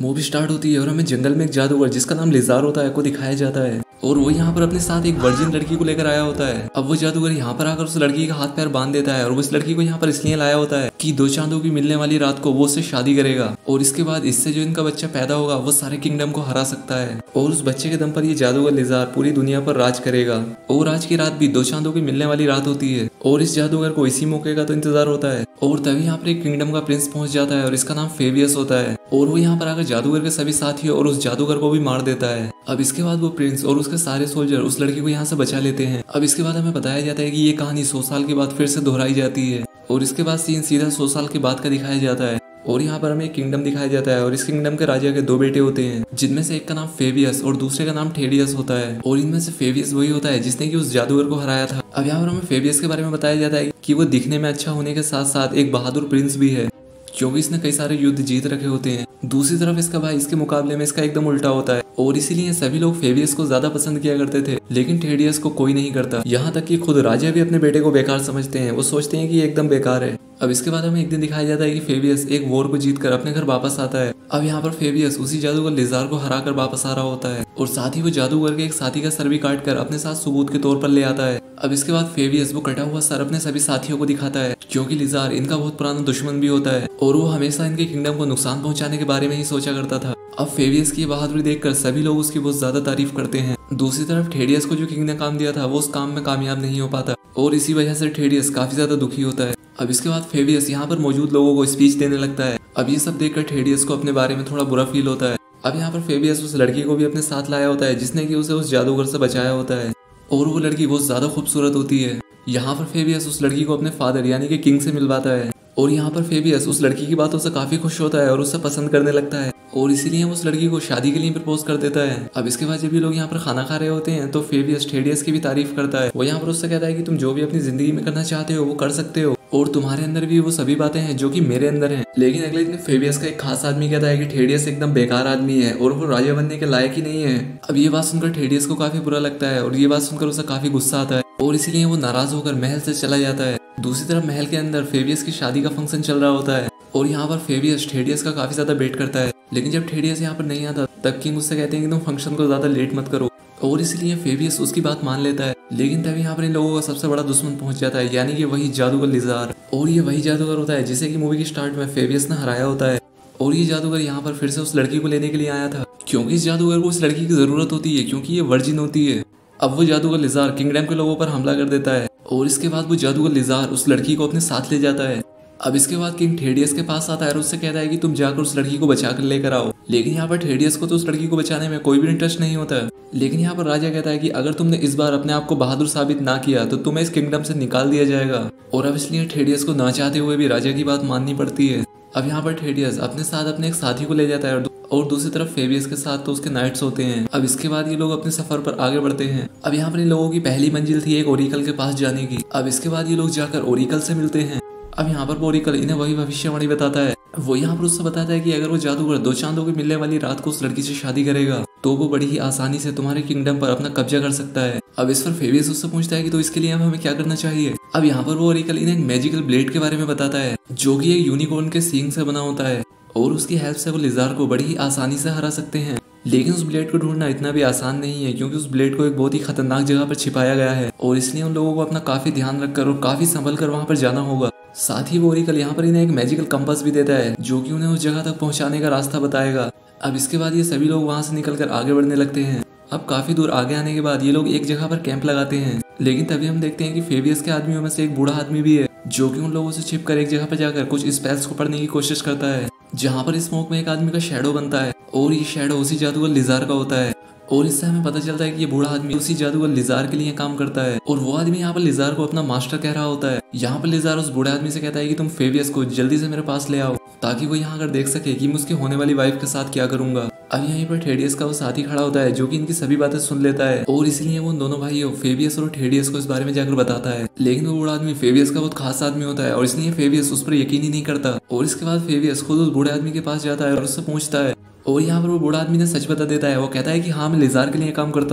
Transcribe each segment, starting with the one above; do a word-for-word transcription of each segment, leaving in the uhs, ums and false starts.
Movie start होती है और हमें जंगल में एक जादूगर जिसका नाम लिजार होता है को दिखाया जाता है और वो यहाँ पर अपने साथ एक वर्जिन लड़की को लेकर आया होता है। अब वो जादूगर यहाँ पर आकर उस लड़की का हाथ पैर बांध देता है और वो इस लड़की को यहाँ पर इसलिए लाया होता है कि दो चांदों की मिलने वाली रात को वो उससे शादी करेगा और इसके बाद इससे जो इनका बच्चा पैदा होगा वो सारे किंगडम को हरा सकता है और उस बच्चे के दम पर ये जादूगर लिजार पूरी दुनिया पर राज करेगा। और आज की रात भी दो चांदों की मिलने वाली रात होती है और इस जादूगर को इसी मौके का तो इंतजार होता है और तभी यहाँ पर एक किंगडम का प्रिंस पहुंच जाता है और इसका नाम फेबियस होता है और वो यहाँ पर आकर जादूगर के सभी साथियों और उस जादूगर को भी मार देता है। अब इसके बाद वो प्रिंस और उसके सारे सोल्जर उस लड़की को यहाँ से बचा लेते हैं। अब इसके बाद हमें बताया जाता है कि ये कहानी सौ साल के बाद फिर से दोहराई जाती है और इसके बाद सीन सीधा सौ साल के बाद का दिखाया जाता है और यहाँ पर हमें एक किंगडम दिखाया जाता है और इस किंगडम के राजा के दो बेटे होते हैं जिनमें से एक का नाम फेबियस और दूसरे का नाम टेडियस होता है और इनमें से फेबियस वही होता है जिसने कि उस जादूगर को हराया था। अब यहाँ पर हमें फेबियस के बारे में बताया जाता है कि वो दिखने में अच्छा होने के साथ साथ एक बहादुर प्रिंस भी है क्योंकि इसने कई सारे युद्ध जीत रखे होते हैं। दूसरी तरफ इसका भाई इसके मुकाबले में इसका एकदम उल्टा होता है और इसीलिए सभी लोग फेबियस को ज्यादा पसंद किया करते थे लेकिन टेडियस को कोई नहीं करता। यहाँ तक कि खुद राजा भी अपने बेटे को बेकार समझते हैं, वो सोचते हैं कि ये एकदम बेकार है। अब इसके बाद हमें एक दिन दिखाया जाता है कि फेबियस एक वॉर को जीतकर अपने घर वापस आता है। अब यहाँ पर फेबियस उसी जादूगर लिजार को हरा कर वापस आ रहा होता है और साथ ही वो जादूगर के एक साथी का सर भी काट कर अपने साथ सबूत के तौर पर ले आता है। अब इसके बाद फेबियस वो कटा हुआ सर अपने सभी साथियों को दिखाता है क्योंकि लिजार इनका बहुत पुराना दुश्मन भी होता है और वो हमेशा इनके किंगडम को नुकसान पहुंचाने के बारे में ही सोचा करता था। अब फेबियस की बहादुरी देखकर सभी लोग उसकी बहुत ज्यादा तारीफ करते हैं। दूसरी तरफ टेडियस को जो किंग ने काम दिया था वो उस काम में कामयाब नहीं हो पाता और इसी वजह से टेडियस काफी ज्यादा दुखी होता है। अब इसके बाद फेबियस यहाँ पर मौजूद लोगों को स्पीच देने लगता है। अब ये सब देखकर टेडियस को अपने बारे में थोड़ा बुरा फील होता है। अब यहाँ पर फेबियस उस लड़की को भी अपने साथ लाया होता है जिसने कि उसे उस जादूगर से बचाया होता है और वो लड़की बहुत ज्यादा खूबसूरत होती है। यहाँ पर फेबियस उस लड़की को अपने फादर यानी कि किंग से मिलवाता है और यहाँ पर फेबियस उस लड़की की बातों से काफी खुश होता है और उसे पसंद करने लगता है और इसीलिए उस लड़की को शादी के लिए प्रपोज कर देता है। अब इसके बाद जब ये लोग यहाँ पर खाना खा रहे होते हैं तो फेबियस टेडियस की भी तारीफ करता है। वो यहाँ पर उससे कहता है कि तुम जो भी अपनी जिंदगी में करना चाहते हो वो कर सकते हो और तुम्हारे अंदर भी वो सभी बातें हैं जो कि मेरे अंदर हैं। लेकिन अगले दिन फेबियस का एक खास आदमी कहता है कि टेडियस एकदम बेकार आदमी है और वो राजा बनने के लायक ही नहीं है। अब ये बात सुनकर टेडियस को काफी बुरा लगता है और ये बात सुनकर उसे काफी गुस्सा आता है और इसीलिए वो नाराज होकर महल से चला जाता है। दूसरी तरफ महल के अंदर फेबियस की शादी का फंक्शन चल रहा होता है और यहाँ पर फेबियस टेडियस का काफी ज्यादा वेट करता है लेकिन जब टेडियस यहाँ पर नहीं आता तब किंग उससे कहते हैं कि तुम फंक्शन को ज्यादा लेट मत करो और इसलिए फेबियस उसकी बात मान लेता है। लेकिन तभी यहाँ पर इन लोगों का सबसे बड़ा दुश्मन पहुंच जाता है यानी कि वही जादूगर लिजार और ये वही जादूगर होता है जिसे कि मूवी की स्टार्ट में फेबियस ने हराया होता है और ये जादूगर यहाँ पर फिर से उस लड़की को लेने के लिए आया था क्योंकि इस जादूगर को उस लड़की की जरूरत होती है क्योंकि ये वर्जिन होती है। अब वो जादूगर लिजार किंगडम के लोगों पर हमला कर देता है और इसके बाद वो जादूगर लिजार उस लड़की को अपने साथ ले जाता है। अब इसके बाद किंग टेडियस के पास आता है और उससे कहता है कि तुम जाकर उस लड़की को बचा कर लेकर आओ। लेकिन यहाँ पर टेडियस को तो उस लड़की को बचाने में कोई भी इंटरेस्ट नहीं होता है। लेकिन यहाँ पर राजा कहता है कि अगर तुमने इस बार अपने आप को बहादुर साबित ना किया तो तुम्हें इस किंगडम से निकाल दिया जाएगा और अब इसलिए टेडियस को ना चाहते हुए भी राजा की बात माननी पड़ती है। अब यहाँ पर टेडियस अपने साथ अपने एक साथी को ले जाता है और दूसरी तरफ फेबियस के साथ तो उसके नाइट्स होते हैं। अब इसके बाद ये लोग अपने सफर पर आगे बढ़ते हैं। अब यहाँ पर इन लोगों की पहली मंजिल थी एक ओरिकल के पास जाने की। अब इसके बाद ये लोग जाकर ओरिकल से मिलते हैं। अब यहाँ पर ओरिकल इन्हें वही भविष्यवाणी बताता है। वो यहाँ पर उससे बताता है कि अगर वो जादूगर दो चांदों की मिलने वाली रात को उस लड़की से शादी करेगा तो वो बड़ी ही आसानी से तुम्हारे किंगडम पर अपना कब्जा कर सकता है। अब इस पर फेबियस उससे पूछता है कि तो इसके लिए अब हमें क्या करना चाहिए। अब यहाँ पर वो ओरिकल इन्हें एक मैजिकल ब्लेड के बारे में बताता है जो कि एक यूनिकॉर्न के सींग से बना होता है और उसकी हेल्प से वो लिजार को बड़ी ही आसानी से हरा सकते हैं। लेकिन उस ब्लेड को ढूंढना इतना भी आसान नहीं है क्योंकि उस ब्लेड को एक बहुत ही खतरनाक जगह पर छिपाया गया है और इसलिए उन लोगों को अपना काफी ध्यान रखकर और काफी संभल कर वहां पर जाना होगा। साथ ही वो ओरिकल यहाँ पर इन्हें एक मैजिकल कंपास भी देता है जो कि उन्हें उस जगह तक पहुंचाने का रास्ता बताएगा। अब इसके बाद ये सभी लोग वहां से निकलकर आगे बढ़ने लगते हैं। अब काफी दूर आगे आने के बाद ये लोग एक जगह पर कैंप लगाते हैं लेकिन तभी हम देखते हैं कि फेबियस के आदमियों में से एक बूढ़ा आदमी भी है जो कि उन लोगों से छिपकर एक जगह पर जाकर कुछ स्पेल्स को पढ़ने की कोशिश करता है जहाँ पर स्मोक में एक आदमी का शैडो बनता है और ये शैडो उसी जादूगर लिजार का होता है और इससे हमें पता चलता है कि ये बूढ़ा आदमी उसी जादूगर लिजार के लिए काम करता है और वो आदमी यहाँ पर लिजार को अपना मास्टर कह रहा होता है। यहाँ पर लिजार उस बूढ़े आदमी से कहता है कि तुम फेबियस को जल्दी से मेरे पास ले आओ ताकि वो यहाँ अगर देख सके कि मैं उसकी होने वाली वाइफ के साथ क्या करूंगा। अब यहीं पर टेडियस का वो साथी खड़ा होता है जो कि इनकी सभी बातें सुन लेता है और इसलिए वो दोनों भाइयों फेबियस और टेडियस को इस बारे में जाकर बताता है। लेकिन वो बूढ़ा आदमी फेबियस का बहुत खास आदमी होता है और इसलिए फेबियस उस पर यकीन ही नहीं करता और इसके बाद फेबियस खुद उस बूढ़े आदमी के पास जाता है और उससे पूछता है और यहाँ पर वो बूढ़ा आदमी ने सच बता देता है। वो कहता है कि हाँ मैं लिजार के लिए काम करता हूँ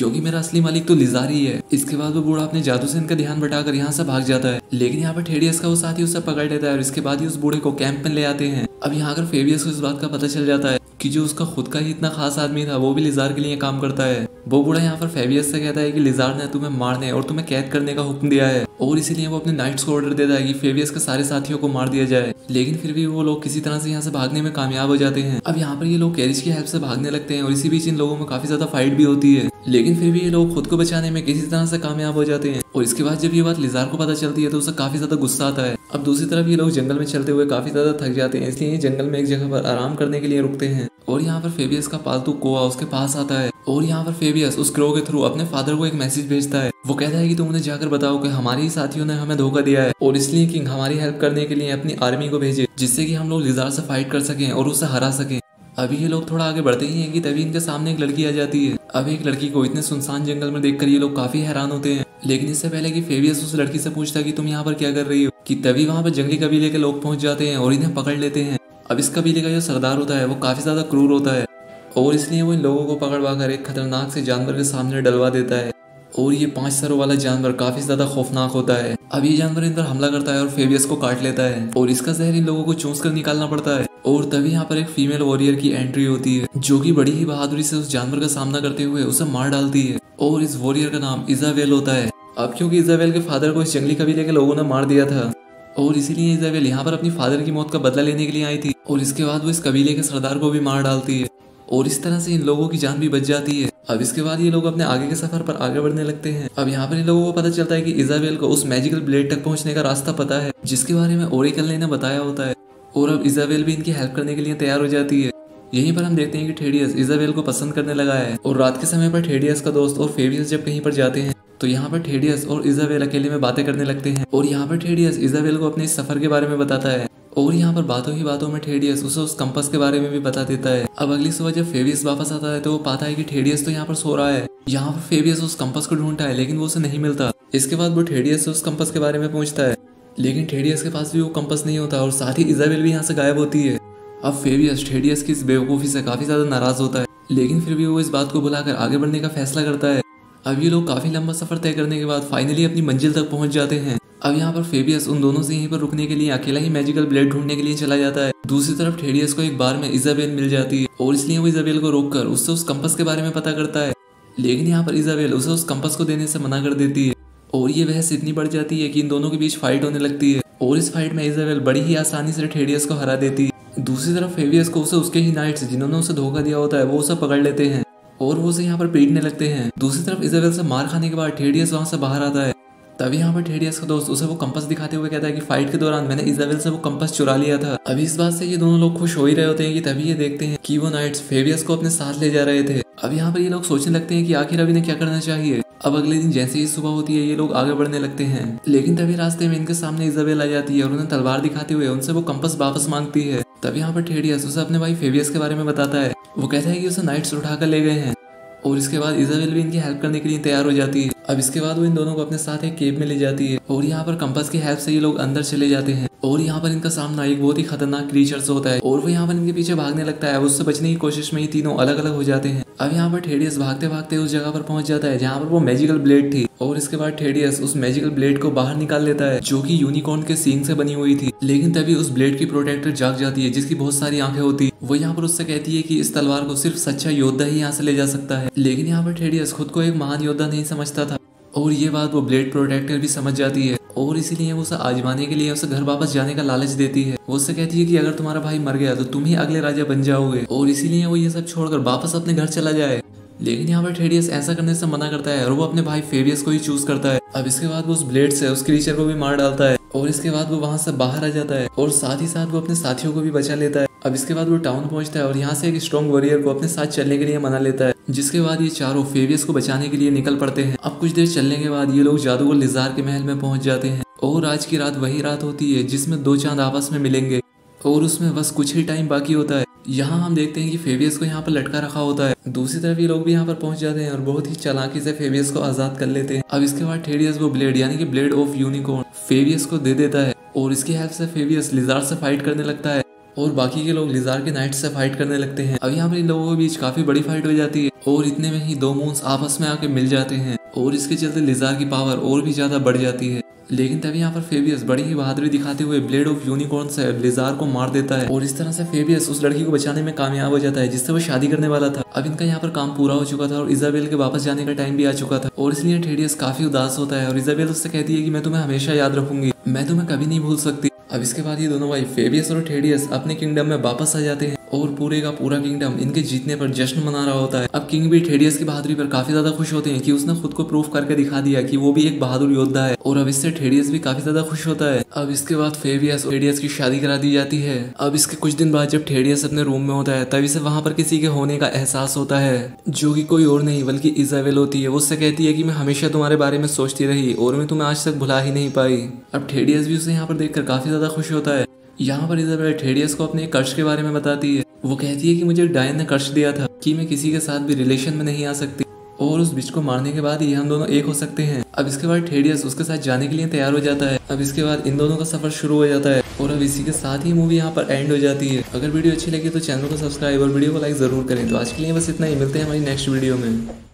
क्योंकि मेरा असली मालिक तो लिजार ही है। इसके बाद वो बूढ़ा अपने जादू से इनका ध्यान बटाकर यहाँ से भाग जाता है, लेकिन यहाँ पर थेडियस का वो साथी उसे पकड़ लेता है और इसके बाद ही उस बूढ़े को कैंप में ले आते हैं। अब यहाँ अगर फेबियस को इस बात का पता चल जाता है कि जो उसका खुद का ही इतना खास आदमी था वो भी लिजार के लिए काम करता है। वो बूढ़ा यहाँ पर फेबियस से कहता है कि लिजार ने तुम्हें मारने और तुम्हें कैद करने का हुक्म दिया है और इसीलिए वो अपने नाइट्स को ऑर्डर देता है कि फेबियस के सारे साथियों को मार दिया जाए। लेकिन फिर भी वो लोग किसी तरह से यहाँ से भागने में कामयाब हो जाते हैं। अब यहाँ पर ये लोग कैरिज की हेल्प से भागने लगते हैं और इसी बीच इन लोगों में काफी ज्यादा फाइट भी होती है, लेकिन फिर भी ये लोग खुद को बचाने में किसी तरह से कामयाब हो जाते हैं। और इसके बाद जब ये बात लिजार को पता चलती है तो उसे काफी ज्यादा गुस्सा आता है। अब दूसरी तरफ ये लोग जंगल में चलते हुए काफी ज्यादा थक जाते हैं, इसलिए जंगल में एक जगह पर आराम करने के लिए रुकते हैं। और यहाँ पर फेबियस का पालतू कोआ उसके पास आता है और यहाँ पर फेबियस उस क्रो के थ्रू अपने फादर को एक मैसेज भेजता है। वो कहता है कि तुम उन्हें जाकर बताओ कि हमारे ही साथियों ने हमें धोखा दिया है और इसलिए किंग हमारी हेल्प करने के लिए अपनी आर्मी को भेजे, जिससे कि हम लोग लिजार से फाइट कर सकें और उसे हरा सकें। अभी ये लोग थोड़ा आगे बढ़ते ही हैं कि तभी इनके सामने एक लड़की आ जाती है। अब एक लड़की को इतने सुनसान जंगल में देखकर ये लोग काफी हैरान होते हैं, लेकिन इससे पहले कि फेबियस उस लड़की से पूछता है कि तुम यहाँ पर क्या कर रही हो, कि तभी वहाँ पर जंगली कबीले के लोग पहुंच जाते हैं और इन्हें पकड़ लेते हैं। अब इस कबीले का जो सरदार होता है वो काफी ज्यादा क्रूर होता है और इसलिए वो इन लोगों को पकड़वा कर एक खतरनाक से जानवर के सामने डलवा देता है और ये पांच सरों वाला जानवर काफी ज्यादा खौफनाक होता है। अब ये जानवर इन पर हमला करता है और फेबियस को काट लेता है और इसका जहर इन लोगों को चूस कर निकालना पड़ता है। और तभी यहाँ पर एक फीमेल वॉरियर की एंट्री होती है जो कि बड़ी ही बहादुरी से उस जानवर का सामना करते हुए उसे मार डालती है और इस वॉरियर का नाम इजाबेल होता है। अब क्योंकि इजाबेल के फादर को इस जंगली कबीले के लोगों ने मार दिया था और इसीलिए इजाबेल यहाँ पर अपनी फादर की मौत का बदला लेने के लिए आई थी और इसके बाद वो इस कबीले के सरदार को भी मार डालती है और इस तरह से इन लोगों की जान भी बच जाती है। अब इसके बाद ये लोग अपने आगे के सफर पर आगे बढ़ने लगते हैं। अब यहाँ पर इन लोगों को पता चलता है कि इजाबेल को उस मैजिकल ब्लेड तक पहुंचने का रास्ता पता है जिसके बारे में ओरेकल ने इन्हें बताया होता है और अब इजाबेल भी इनकी हेल्प करने के लिए तैयार हो जाती है। यहीं पर हम देखते हैं कि थेडियस इजाबेल को पसंद करने लगा है और रात के समय पर थेडियस का दोस्त और फेबियस जब कहीं पर जाते हैं तो यहाँ पर थेडियस और इजाबेल अकेले में बातें करने लगते हैं और यहाँ पर थेडियस इजाबेल को अपने इस सफर के बारे में बताता है और यहाँ पर बातों ही बातों में थेडियस उसे उस कंपास के बारे में भी बता देता है। अब अगली सुबह जब फेबियस वापस आता है तो वो पाता है कि थेडियस तो यहाँ पर सो रहा है। यहाँ पर फेबियस उस कंपास को ढूंढता है लेकिन वो उसे नहीं मिलता। इसके बाद वो थेडियस से उस कंपास के बारे में पूछता है लेकिन थेडियस के पास भी वो कंपास नहीं होता और साथ ही इजाबेल भी यहाँ से गायब होती है। अब फेबियस थेडियस की इस बेवकूफ़ी से काफी ज्यादा नाराज होता है, लेकिन फिर भी वो इस बात को भुलाकर आगे बढ़ने का फैसला करता है। अब ये लोग काफी लंबा सफर तय करने के बाद फाइनली अपनी मंजिल तक पहुंच जाते हैं। अब यहाँ पर फेबियस उन दोनों से यहीं पर रुकने के लिए अकेला ही मैजिकल ब्लेड ढूंढने के लिए चला जाता है। दूसरी तरफ थेडियस को एक बार में इजाबेल मिल जाती है और इसलिए वो इजाबेल को रोककर उससे उस कंपास के बारे में पता करता है, लेकिन यहाँ पर इजाबेल उसे उस कंपास को देने से मना कर देती है और ये बहस इतनी बढ़ जाती है कि इन दोनों के बीच फाइट होने लगती है और इस फाइट में इजाबेल बड़ी ही आसानी से थेडियस को हरा देती है। दूसरी तरफ फेबियस को उसे उसके ही नाइट्स जिन्होंने उसे धोखा दिया होता है वो उसे पकड़ लेते हैं और वो उसे यहाँ पर पीटने लगते हैं। दूसरी तरफ इजाबेल से मार खाने के बाद थेडियस वहां से बाहर आता है। तभी यहाँ पर थेडियस का दोस्त उसे वो कंपास दिखाते हुए कहता है कि फाइट के दौरान मैंने इजाबेल से वो कंपास चुरा लिया था। अभी इस बात से ये दोनों लोग खुश हो ही रहे होते हैं कि तभी ये देखते हैं कि वो नाइट्स फेबियस को अपने साथ ले जा रहे थे। अब यहाँ पर ये लोग सोचने लगते हैं कि आखिर अभी ने क्या करना चाहिए। अब अगले दिन जैसे ही सुबह होती है ये लोग आगे बढ़ने लगते हैं, लेकिन तभी रास्ते में इनके सामने इजाबेल आ जाती है और उन्हें तलवार दिखाते हुए उनसे वो कंपास वापस मांगती है। तब यहाँ पर थेडियस उसे अपने भाई फेबियस के बारे में बताता है। वो कहता है कि उसे नाइट्स उठाकर ले गए हैं और इसके बाद इजाबेल भी इनकी हेल्प करने के लिए तैयार हो जाती है। अब इसके बाद वो इन दोनों को अपने साथ एक केव में ले जाती है और यहाँ पर कंपास की हेल्प से ये लोग अंदर चले जाते हैं और यहाँ पर इनका सामना एक बहुत ही खतरनाक क्रीचर से होता है और वो यहाँ पर इनके पीछे भागने लगता है। उससे बचने की कोशिश में ही तीनों अलग अलग हो जाते हैं। अब यहाँ पर थेडियस भागते भागते उस जगह पर पहुंच जाता है जहाँ पर वो मैजिकल ब्लेड थी और इसके बाद थेडियस उस मैजिकल ब्लेड को बाहर निकाल लेता है जो कि यूनिकॉर्न के सींग से बनी हुई थी। लेकिन तभी उस ब्लेड की प्रोटेक्टर जाग जाती है जिसकी बहुत सारी आंखें होती। वो यहाँ पर उससे कहती है कि इस तलवार को सिर्फ सच्चा योद्धा ही यहाँ से ले जा सकता है। लेकिन यहाँ पर थेडियस खुद को एक महान योद्धा नहीं समझता था और ये बात वो ब्लेड प्रोटेक्टर भी समझ जाती है और इसीलिए वो उसे आजमाने के लिए उसे घर वापस जाने का लालच देती है। वो उससे कहती है कि अगर तुम्हारा भाई मर गया तो तुम ही अगले राजा बन जाओगे और इसीलिए वो ये सब छोड़कर वापस अपने घर चला जाए। लेकिन यहाँ पर थेडियस ऐसा करने से मना करता है और वो अपने भाई फेबियस को ही चूज करता है। अब इसके बाद वो उस ब्लेड से उस क्रीचर को भी मार डालता है और इसके बाद वो वहां से बाहर आ जाता है और साथ ही साथ वो अपने साथियों को भी बचा लेता है। अब इसके बाद वो टाउन पहुंचता है और यहाँ से एक स्ट्रॉन्ग वॉरियर को अपने साथ चलने के लिए मना लेता है, जिसके बाद ये चारों फेबियस को बचाने के लिए निकल पड़ते हैं। अब कुछ देर चलने के बाद ये लोग जादूगर लिजार के महल में पहुंच जाते हैं और आज की रात वही रात होती है जिसमें दो चांद आपस में मिलेंगे और उसमें बस कुछ ही टाइम बाकी होता है। यहाँ हम देखते हैं कि फेबियस को यहाँ पर लटका रखा होता है। दूसरी तरफ ये लोग भी यहाँ पर पहुंच जाते हैं और बहुत ही चालाकी से फेबियस को आजाद कर लेते हैं। अब इसके बाद थेडियस वो ब्लेड यानी कि ब्लेड ऑफ यूनिकॉर्न फेबियस को दे देता है और इसकी हेल्प से फेबियस लिजार से फाइट करने लगता है और बाकी के लोग लिजार के नाइट से फाइट करने लगते हैं। अब यहाँ पर इन लोगों के बीच काफी बड़ी फाइट हो जाती है और इतने में ही दो मून्स आपस में आके मिल जाते हैं और इसके चलते लिजार की पावर और भी ज्यादा बढ़ जाती है। लेकिन तभी यहाँ पर फेबियस बड़ी ही बहादुरी दिखाते हुए ब्लेड ऑफ यूनिकॉर्न से लिजार को मार देता है और इस तरह से फेबियस उस लड़की को बचाने में कामयाब हो जाता है जिससे वो शादी करने वाला था। अब इनका यहाँ पर काम पूरा हो चुका था और इजाबेल के वापस जाने का टाइम भी आ चुका था और इसलिए थेडियस काफी उदास होता है और इजाबेल उससे कहती है कि मैं तुम्हें हमेशा याद रखूंगी, मैं तुम्हें कभी नहीं भूल सकती। अब इसके बाद ये दोनों भाई फेबियस और थेडियस अपने किंगडम में वापस आ जाते हैं और पूरे का पूरा किंगडम इनके जीतने पर जश्न मना रहा होता है। अब किंग भी थेडियस की बहादुरी पर काफी ज्यादा खुश होते हैं कि उसने खुद को प्रूफ करके दिखा दिया कि वो भी एक बहादुर योद्धा है और अब इससे थेडियस भी काफी ज्यादा खुश होता है। अब इसके बाद फेबियस और थेडियस की शादी करा दी जाती है। अब इसके कुछ दिन बाद जब थेडियस अपने रूम में होता है तभी से वहां पर किसी के होने का एहसास होता है जो कि कोई और नहीं बल्कि इजाबेल होती है। वो उससे कहती है कि मैं हमेशा तुम्हारे बारे में सोचती रही और मैं तुम्हें आज तक भुला ही नहीं पाई। अब थेडियस भी उसे यहाँ पर देखकर काफी ज्यादा खुश होता है। यहाँ पर इजाबेल थेडियस को अपने कर्ज के बारे में बताती है। वो कहती है कि मुझे डायन ने कर्ज दिया था कि मैं किसी के साथ भी रिलेशन में नहीं आ सकती और उस बिच को मारने के बाद ही हम दोनों एक हो सकते हैं। अब इसके बाद थेडियस उसके साथ जाने के लिए तैयार हो जाता है। अब इसके बाद इन दोनों का सफर शुरू हो जाता है और अब इसी के साथ ही मूवी यहाँ पर एंड हो जाती है। अगर वीडियो अच्छी लगी तो चैनल को सब्सक्राइब और वीडियो को लाइक जरूर करें। तो आज के लिए बस इतना ही, मिलते हैं हमारी नेक्स्ट वीडियो में।